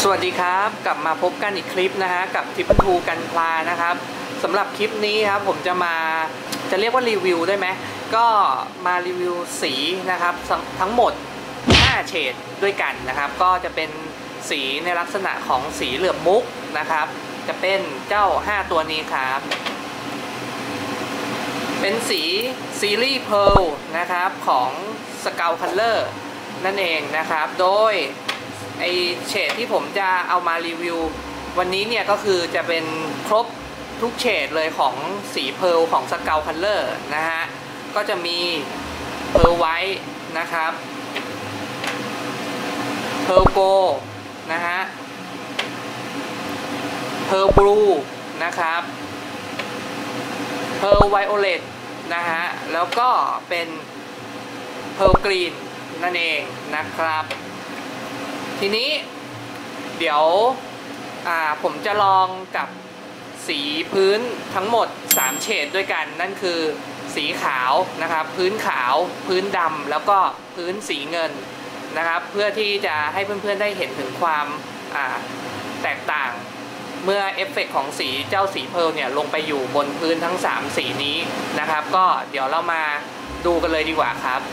สวัสดีครับกลับมาพบกันอีกคลิปนะฮะกับทิปทูกันพลานะครับสำหรับคลิปนี้ครับผมจะเรียกว่ารีวิวได้ไหมก็มารีวิวสีนะครับทั้งหมด5เฉดด้วยกันนะครับก็จะเป็นสีในลักษณะของสีเหลือบมุกนะครับจะเป็นเจ้า5ตัวนี้ครับเป็นสีซีรีส์เพร์ลนะครับของ Scout Color นั่นเองนะครับโดยไอเฉดที่ผมจะเอามารีวิววันนี้เนี่ยก็คือจะเป็นครบทุกเฉดเลยของสีเพร์ลของ Scout Color นะฮะก็จะมีเพร์ลไวท์นะครับเพร์ลโกลด์นะฮะเพร์ลบลูนะครับเพร์ลไวโอเลตนะฮะแล้วก็เป็นเพร์ลกรีนนั่นเองนะครับทีนี้เดี๋ยวผมจะลองกับสีพื้นทั้งหมด3เฉดด้วยกันนั่นคือสีขาวนะครับพื้นขาวพื้นดำแล้วก็พื้นสีเงินนะครับเพื่อที่จะให้เพื่อนๆได้เห็นถึงความแตกต่างเมื่อเอฟเฟกต์ของสีเจ้าสีเพร์ลเนี่ยลงไปอยู่บนพื้นทั้ง3สีนี้นะครับก็เดี๋ยวเรามาดูกันเลยดีกว่าครับ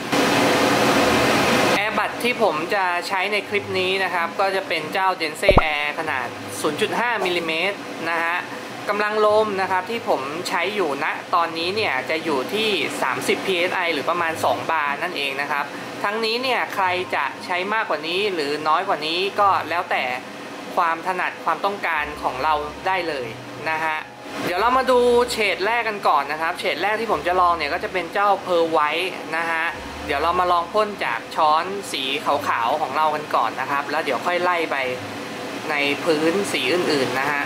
บัตรที่ผมจะใช้ในคลิปนี้นะครับก็จะเป็นเจ้า Dense Air ขนาด 0.5 มิลลิเมตรนะฮะกำลังลมนะครับที่ผมใช้อยู่ณตอนนี้เนี่ยจะอยู่ที่30 psi หรือประมาณ2 บาร์นั่นเองนะครับทั้งนี้เนี่ยใครจะใช้มากกว่านี้หรือน้อยกว่านี้ก็แล้วแต่ความถนัดความต้องการของเราได้เลยนะฮะเดี๋ยวเรามาดูเฉดแรกกันก่อนนะครับเฉดแรกที่ผมจะลองเนี่ยก็จะเป็นเจ้า Pearl White นะฮะเดี๋ยวเรามาลองพ่นจากช้อนสีขาวๆของเรากันก่อนนะครับแล้วเดี๋ยวค่อยไล่ไปในพื้นสีอื่นๆนะฮะ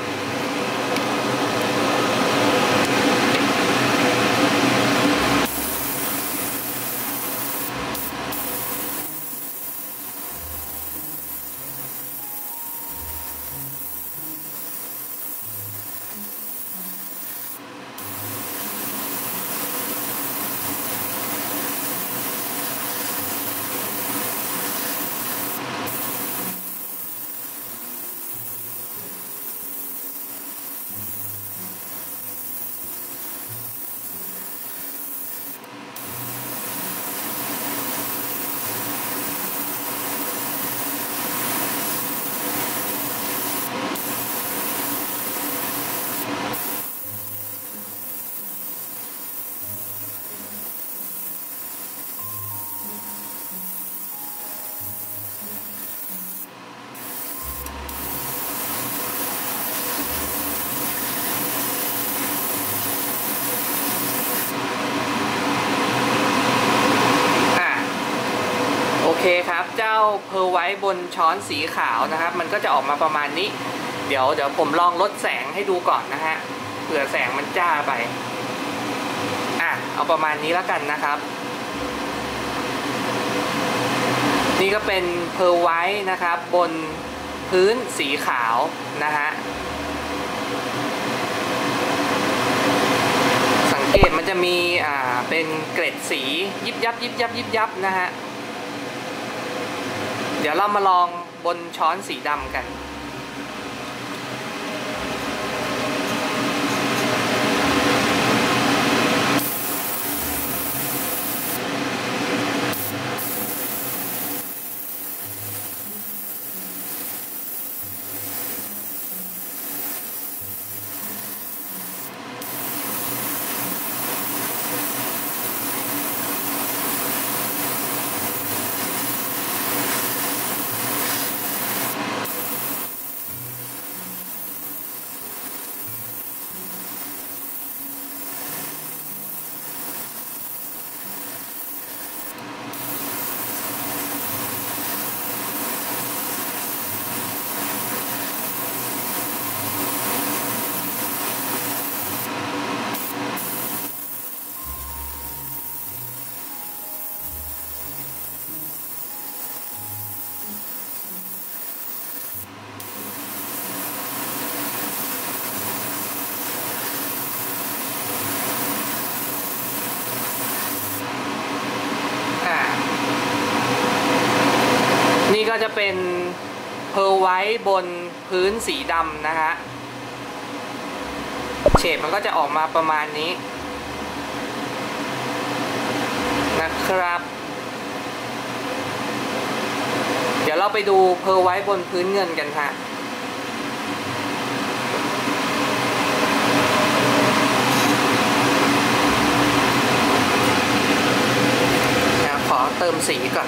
โอเคครับเจ้าเพร์ลไวท์บนช้อนสีขาวนะครับมันก็จะออกมาประมาณนี้เดี๋ยวผมลองลดแสงให้ดูก่อนนะฮะเผื่อแสงมันจ้าไปเอาประมาณนี้แล้วกันนะครับนี่ก็เป็นเพร์ลไวท์นะครับบนพื้นสีขาวนะฮะสังเกตมันจะมีเป็นเกล็ดสียิบยับยิบยับยิบยับนะฮะเดี๋ยวเรามาลองบนช้อนสีดำกันเพร์ลไว้บนพื้นสีดำนะฮะเฉดมันก็จะออกมาประมาณนี้นะครับเดี๋ยวเราไปดูเพร์ลไว้บนพื้นเงินกันฮะขอเติมสีก่อน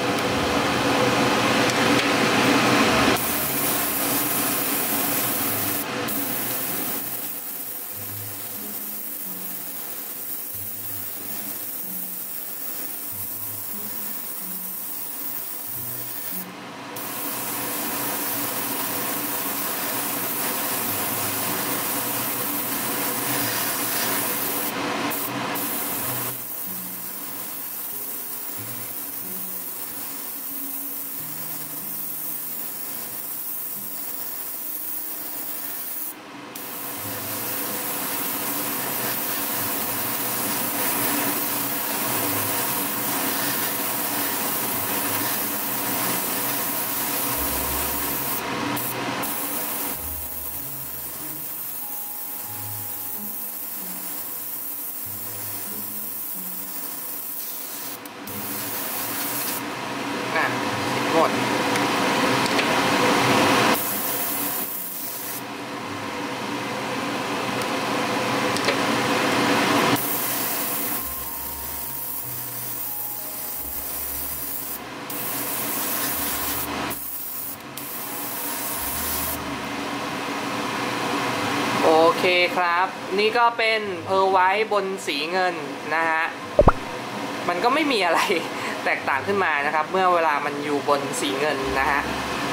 หมดโอเคครับนี่ก็เป็นเพร์ลไว้บนสีเงินนะฮะมันก็ไม่มีอะไรแตกต่างขึ้นมานะครับเมื่อเวลามันอยู่บนสีเงินนะฮะ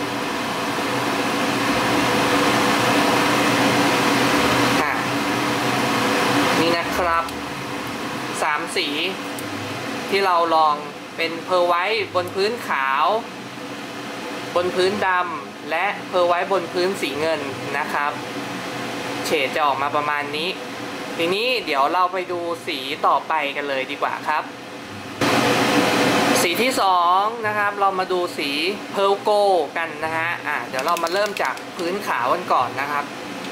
นี่นะครับ3สีที่เราลองเป็นเพร์ลไว้บนพื้นขาวบนพื้นดำและเพร์ลไว้บนพื้นสีเงินนะครับเฉดจะออกมาประมาณนี้ทีนี้เดี๋ยวเราไปดูสีต่อไปกันเลยดีกว่าครับสีที่2นะครับเรามาดูสีเพร์ลโกลด์กันนะฮะเดี๋ยวเรามาเริ่มจากพื้นขาวกันก่อนนะครับ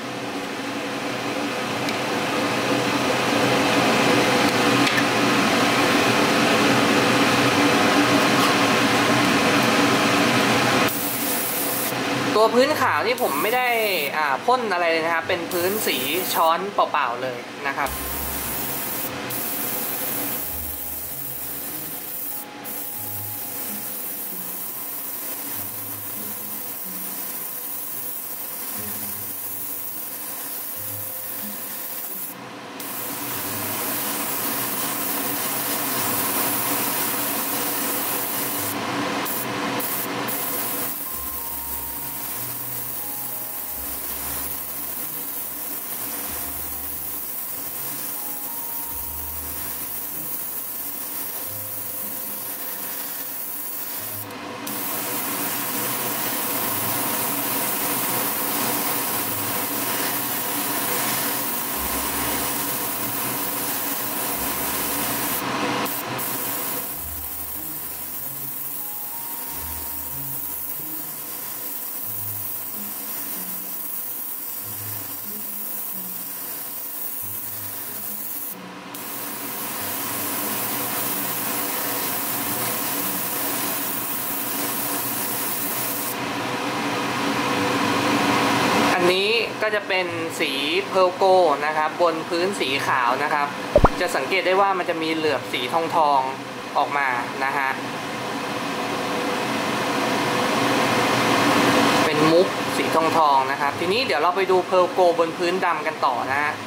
ตัวพื้นขาวนี่ผมไม่ได้พ่นอะไรเลยนะครับเป็นพื้นสีช้อนเปล่าๆเลยนะครับก็จะเป็นสีเพร์ลโกลด์นะครับบนพื้นสีขาวนะครับจะสังเกตได้ว่ามันจะมีเหลือบสีทองออกมานะฮะเป็นมุกสีทองนะครับทีนี้เดี๋ยวเราไปดูเพร์ลโกลด์บนพื้นดำกันต่อนะฮะ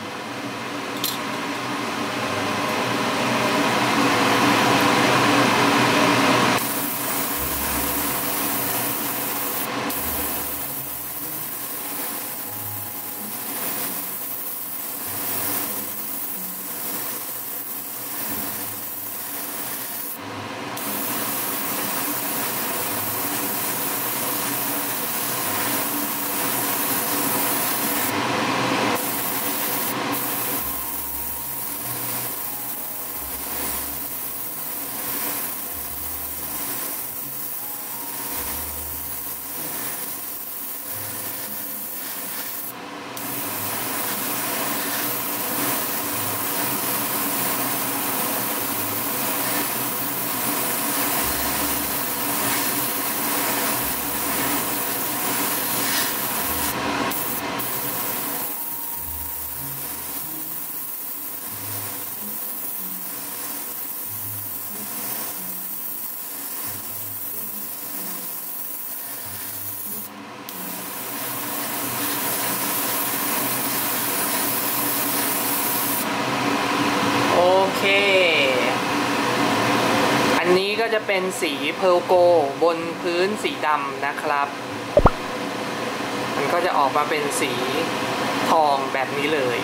เป็นสีเพร์ลโกบนพื้นสีดำนะครับมันก็จะออกมาเป็นสีทองแบบนี้เลย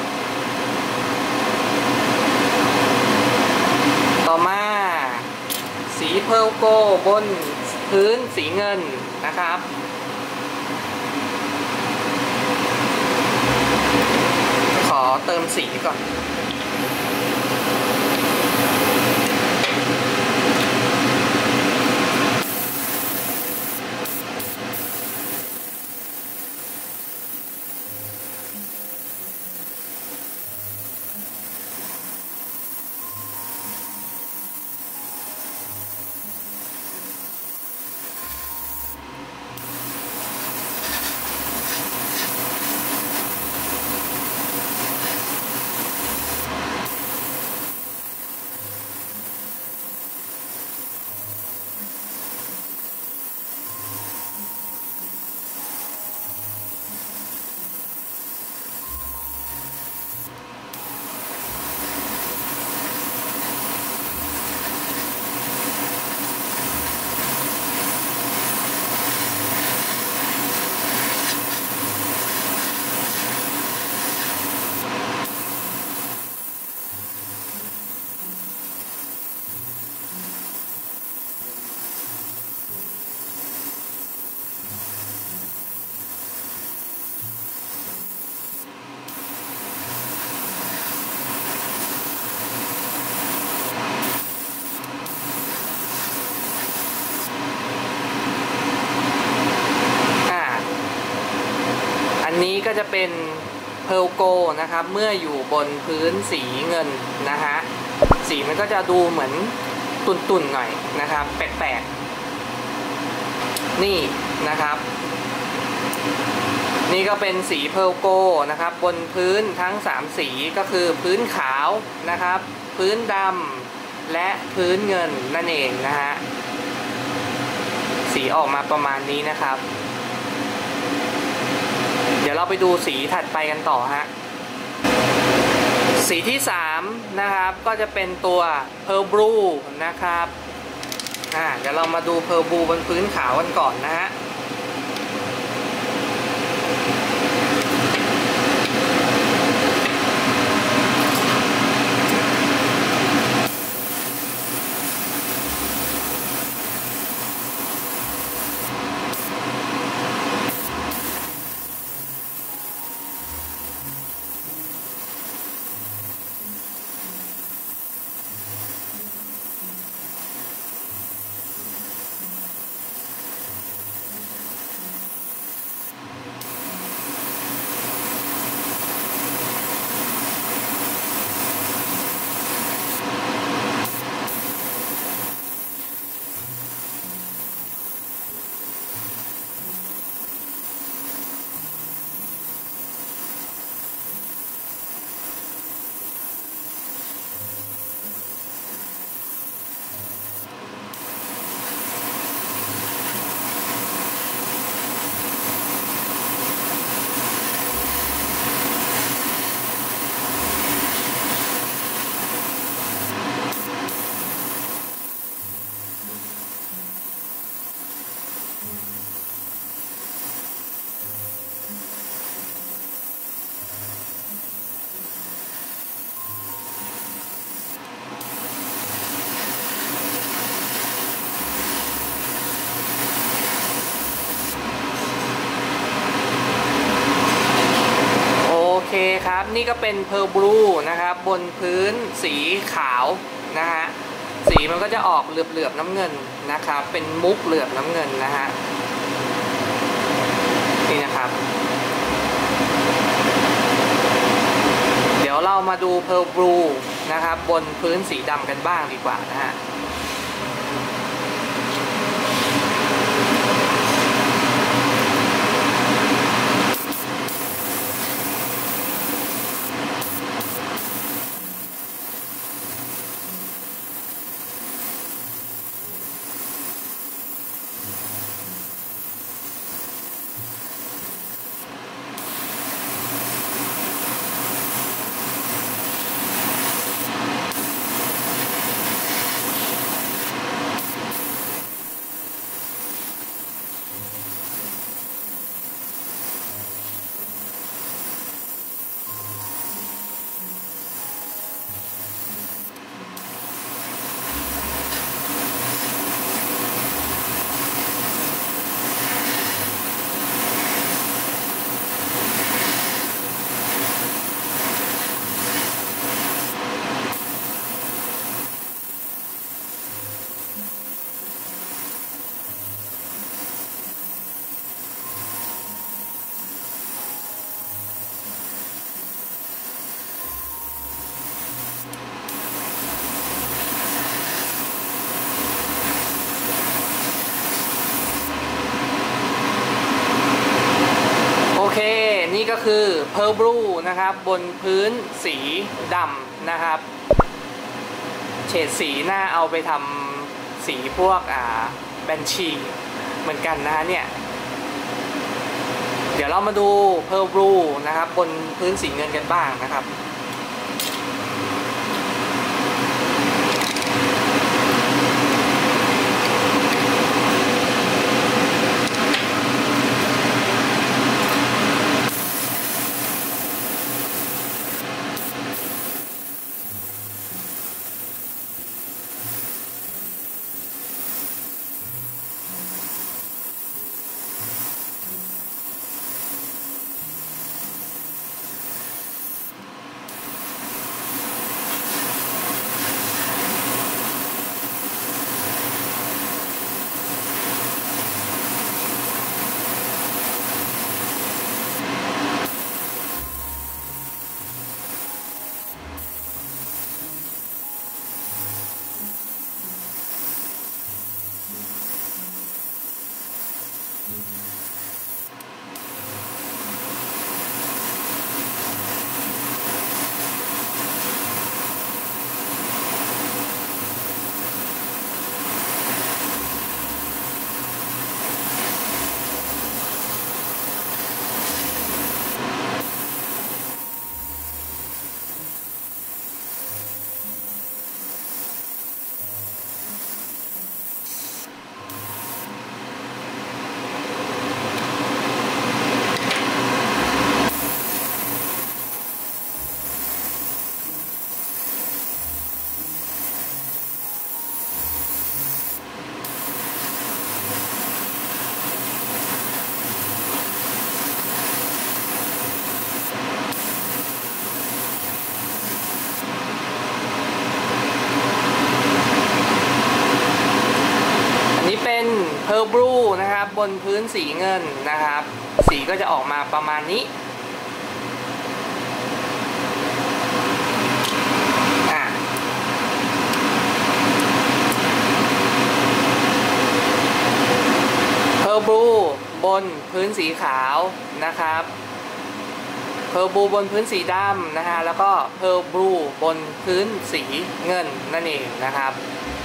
ต่อมาสีเพร์ลโกบนพื้นสีเงินนะครับขอเติมสีก่อนอันนี้ก็จะเป็นเพร์ลโกนะครับเมื่ออยู่บนพื้นสีเงินนะฮะสีมันก็จะดูเหมือนตุ่นๆหน่อยนะครับแปลกๆนี่นะครับนี่ก็เป็นสีเพร์ลโกนะครับบนพื้นทั้ง3สีก็คือพื้นขาวนะครับพื้นดำและพื้นเงินนั่นเองนะฮะสีออกมาประมาณนี้นะครับเดี๋ยวเราไปดูสีถัดไปกันต่อฮะสีที่3นะครับก็จะเป็นตัว Pearl Blue นะครับเดี๋ยวเรามาดู Pearl Blue บนพื้นขาวกันก่อนนะฮะโอเคครับนี่ก็เป็น Pearl Blue นะครับบนพื้นสีขาวนะฮะสีมันก็จะออกเหลือบๆน้ำเงินนะครับเป็นมุกเหลือบน้ำเงินนะฮะนี่นะครับเดี๋ยวเรามาดู Pearl Blue นะครับบนพื้นสีดำกันบ้างดีกว่านะฮะ โคือ Pearl Blue นะครับบนพื้นสีดำนะครับเฉดสีน่าเอาไปทำสีพวกแบนชีเหมือนกันนะฮะเนี่ยเดี๋ยวเรามาดู Pearl Blue นะครับบนพื้นสีเงินกันบ้างนะครับPearl Blue นะครับบนพื้นสีเงินนะครับสีก็จะออกมาประมาณนี้Pearl Blue บนพื้นสีขาวนะครับ Pearl Blue บนพื้นสีดำนะฮะแล้วก็ Pearl Blue บนพื้นสีเงินนั่นเองนะครับ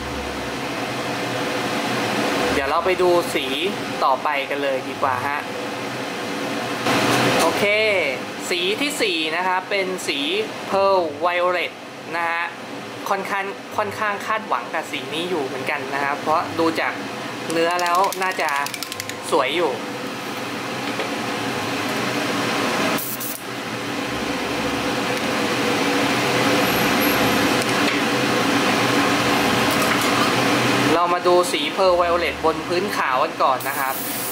เดี๋ยวเราไปดูสีต่อไปกันเลยดีกว่าฮะโอเคสีที่4นะครับเป็นสี Pearl Violet นะฮะค่อนข้างคาดหวังกับสีนี้อยู่เหมือนกันนะครับเพราะดูจากเนื้อแล้วน่าจะสวยอยู่เรามาดูสี Pearl Violet บนพื้นขาวกันก่อนนะครับ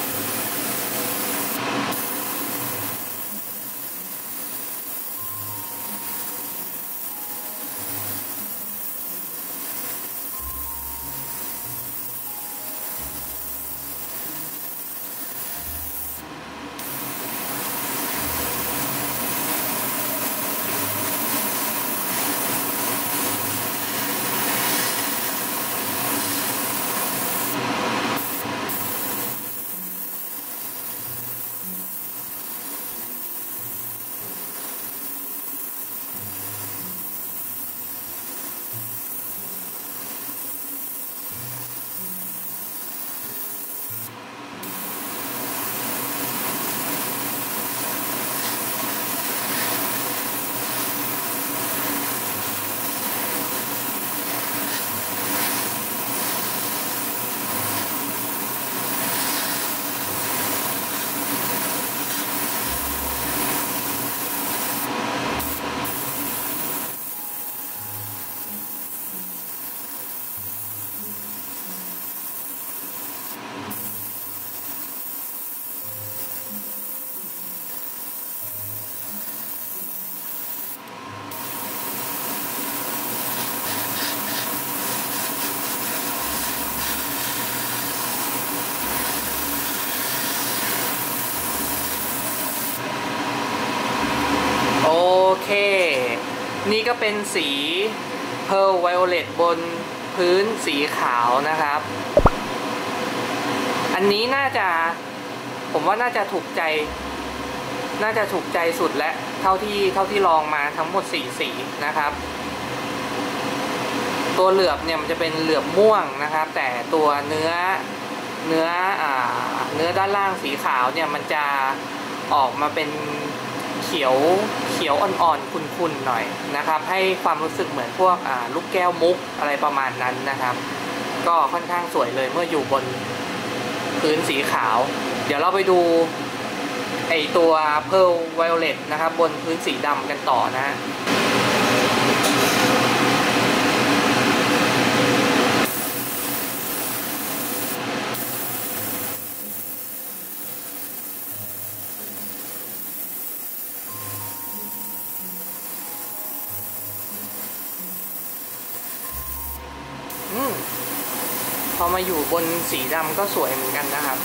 โอเคนี่ก็เป็นสี Pearl Violet บนพื้นสีขาวนะครับอันนี้น่าจะผมว่าน่าจะถูกใจน่าจะถูกใจสุดและเท่าที่ลองมาทั้งหมด4สีนะครับตัวเหลือบเนี่ยมันจะเป็นเหลือบม่วงนะครับแต่ตัวเนื้อด้านล่างสีขาวเนี่ยมันจะออกมาเป็นเขียวอ่อนๆขุ่นๆหน่อยนะครับให้ความรู้สึกเหมือนพวกลูกแก้วมุกอะไรประมาณนั้นนะครับก็ค่อนข้างสวยเลยเมื่ออยู่บนพื้นสีขาวเดี๋ยวเราไปดูไอตัว Pearl Violet นะครับบนพื้นสีดำกันต่อนะฮะพอมาอยู่บนสีดำก็สวยเหมือนกันนะครับ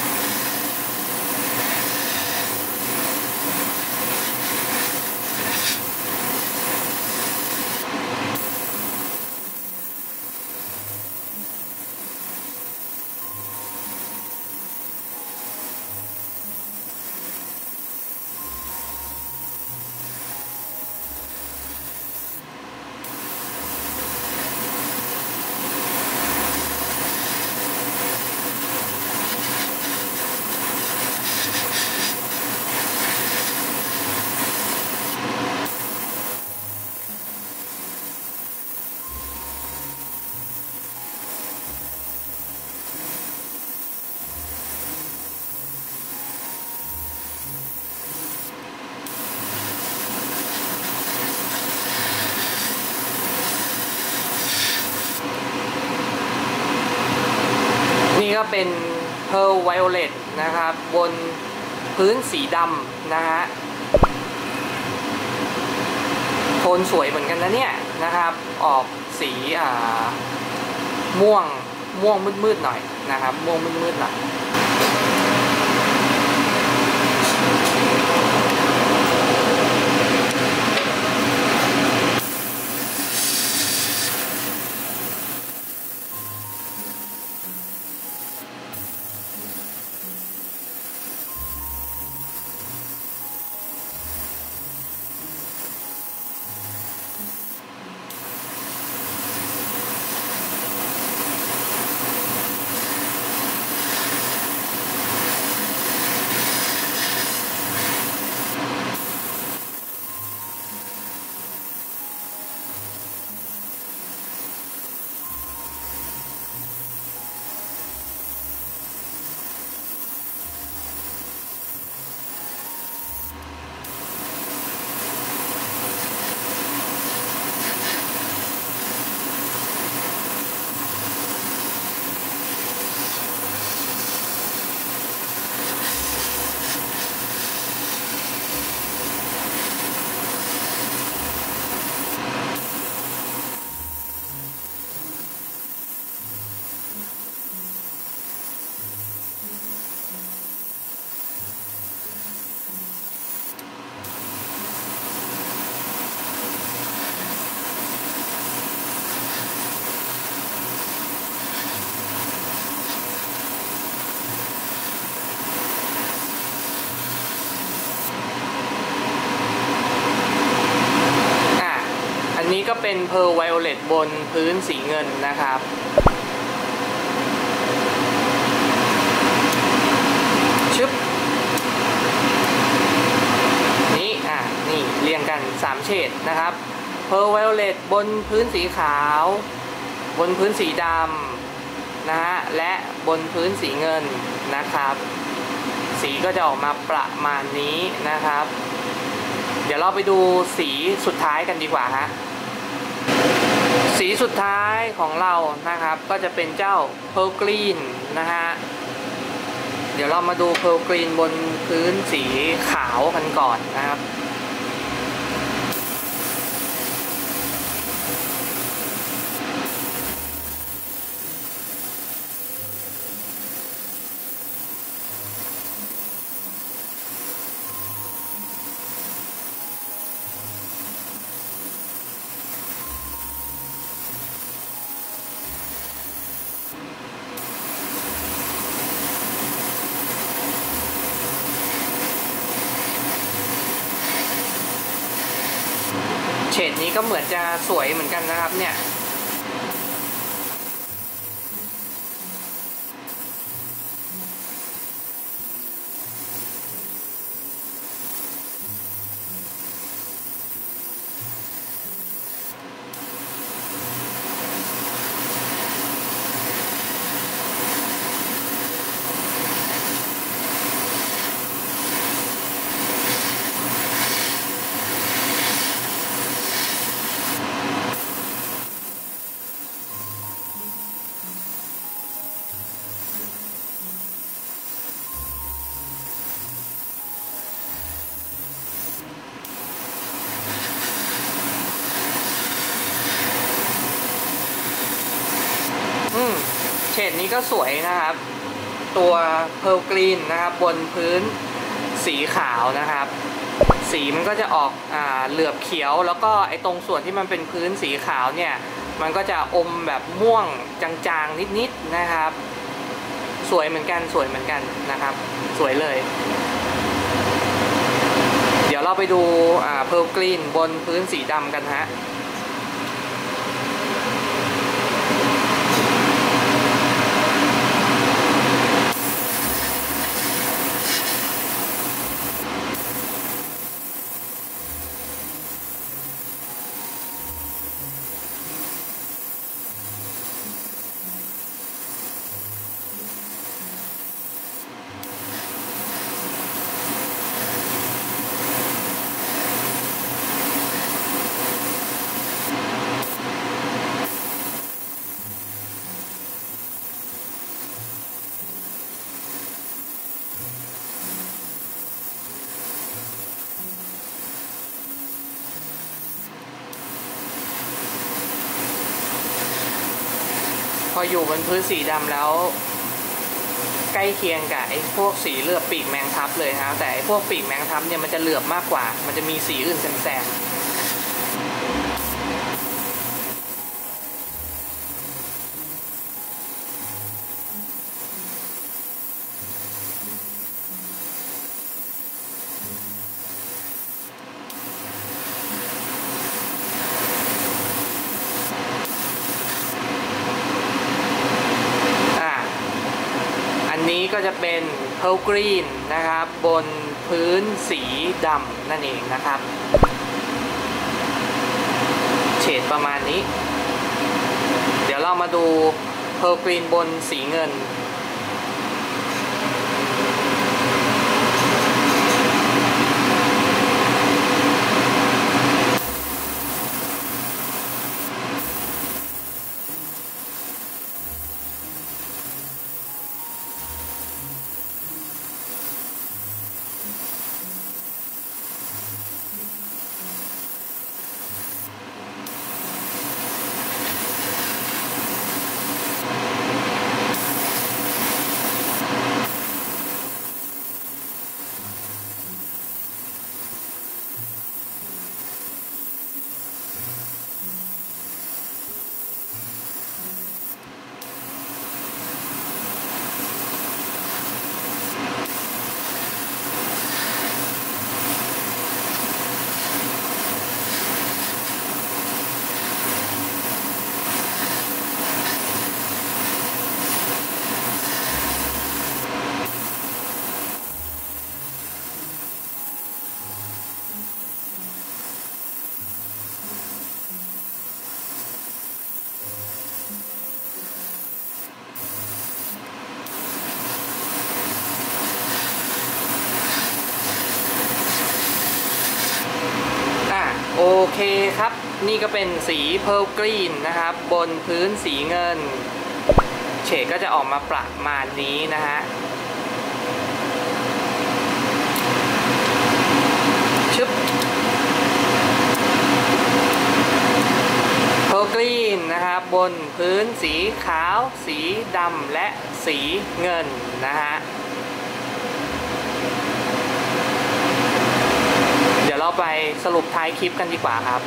นี่ก็เป็น Pearl Violet นะครับบนพื้นสีดำนะฮะโทนสวยเหมือนกันนะเนี่ยนะครับออกสีม่วงมืดๆหน่อยนะครับม่วงมืดๆหน่อยนี้ก็เป็น Pearl Violet บนพื้นสีเงินนะครับชึบนี่นี่เรียงกัน3เฉดนะครับ Pearl Violet บนพื้นสีขาวบนพื้นสีดำนะฮะและบนพื้นสีเงินนะครับสีก็จะออกมาประมาณนี้นะครับเดี๋ยวเราไปดูสีสุดท้ายกันดีกว่าฮะสีสุดท้ายของเรานะครับก็จะเป็นเจ้า Pearl Green นะฮะเดี๋ยวเรามาดู Pearl Green บนพื้นสีขาวกันก่อนนะครับเฉดนี้ก็เหมือนจะสวยเหมือนกันนะครับเนี่ยเฉดนี้ก็สวยนะครับตัวเพร์ลกรีนนะครับบนพื้นสีขาวนะครับสีมันก็จะออกเหลือบเขียวแล้วก็ไอ้ตรงส่วนที่มันเป็นพื้นสีขาวเนี่ยมันก็จะอมแบบม่วงจางๆนิดๆนะครับสวยเหมือนกันนะครับสวยเลยเดี๋ยวเราไปดูเพร์ลกรีนบนพื้นสีดำกันฮะพออยู่บนพื้นสีดำแล้วใกล้เคียงกับไอ้พวกสีเหลือบปีกแมงทับเลยนะแต่ไอ้พวกปีกแมงทับเนี่ยมันจะเหลือบมากกว่ามันจะมีสีอื่นแซมนี้ก็จะเป็นเพร์ลกรีนนะครับบนพื้นสีดำนั่นเองนะครับเฉดประมาณนี้เดี๋ยวเรามาดูเพร์ลกรีนบนสีเงินโอเคครับนี่ก็เป็นสีเพร์ลกรีนนะครับบนพื้นสีเงินเฉดก็จะออกมาประมาณนี้นะฮะชึบเพร์ลกรีนนะครับบนพื้นสีขาวสีดำและสีเงินนะฮะเดี๋ยวเราไปสรุปท้ายคลิปกันดีกว่าครับ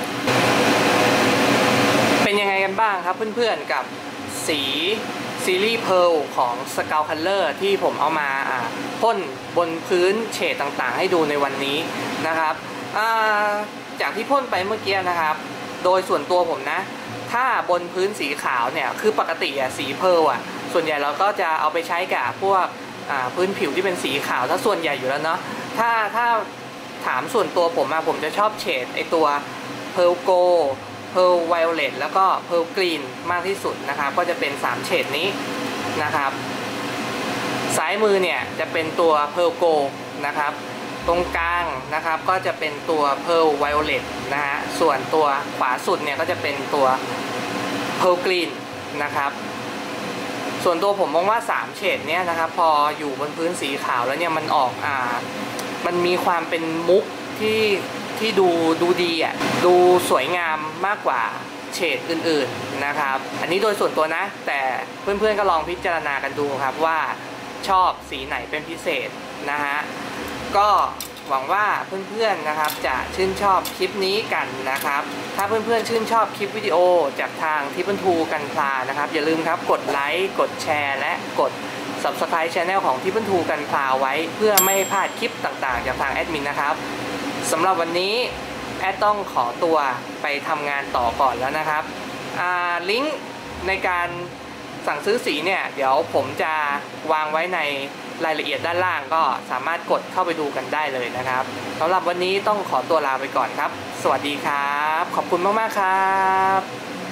เป็นยังไงกันบ้างครับเพื่อนๆกับสีซีรีส์เพร์ลของ Scout Color ที่ผมเอามาพ่นบนพื้นเฉดต่างๆให้ดูในวันนี้นะครับจากที่พ่นไปเมื่อกี้นะครับโดยส่วนตัวผมนะถ้าบนพื้นสีขาวเนี่ยคือปกติสีเพร์ลส่วนใหญ่เราก็จะเอาไปใช้กับพวกพื้นผิวที่เป็นสีขาวถ้าส่วนใหญ่อยู่แล้วเนาะถ้าถามส่วนตัวผมจะชอบเฉดไอตัวเพร์ลโกเพร์ลไวโอเลตแล้วก็เพร์ลกรีนมากที่สุดนะครับก็จะเป็น3เฉดนี้นะครับซ้ายมือเนี่ยจะเป็นตัวเพร์ลโกนะครับตรงกลางนะครับก็จะเป็นตัวเพร์ลไวโอเลตนะฮะส่วนตัวขวาสุดเนี่ยก็จะเป็นตัวเพร์ลกรีนนะครับส่วนตัวผมมองว่า3เฉดเนี้ยนะครับพออยู่บนพื้นสีขาวแล้วเนี่ยมันออกมันมีความเป็นมุกที่ดูดีดูสวยงามมากกว่าเฉดอื่นๆนะครับอันนี้โดยส่วนตัวนะแต่เพื่อนๆก็ลองพิจารณากันดูครับว่าชอบสีไหนเป็นพิเศษนะฮะก็หวังว่าเพื่อนๆนะครับจะชื่นชอบคลิปนี้กันนะครับถ้าเพื่อนๆชื่นชอบคลิปวิดีโอจากทางทิปเปิลทูกันพลานะครับอย่าลืมครับกดไลค์กดแชร์และกด Subscribe Channel ของทิปเปิลทูกันพลาไว้เพื่อไม่พลาดคลิปต่างๆจากทางแอดมินนะครับสำหรับวันนี้แอดต้องขอตัวไปทำงานต่อก่อนแล้วนะครับลิงก์ในการสั่งซื้อสีเนี่ยเดี๋ยวผมจะวางไว้ในรายละเอียดด้านล่างก็สามารถกดเข้าไปดูกันได้เลยนะครับสำหรับวันนี้ต้องขอตัวลาไปก่อนครับสวัสดีครับขอบคุณมากๆครับ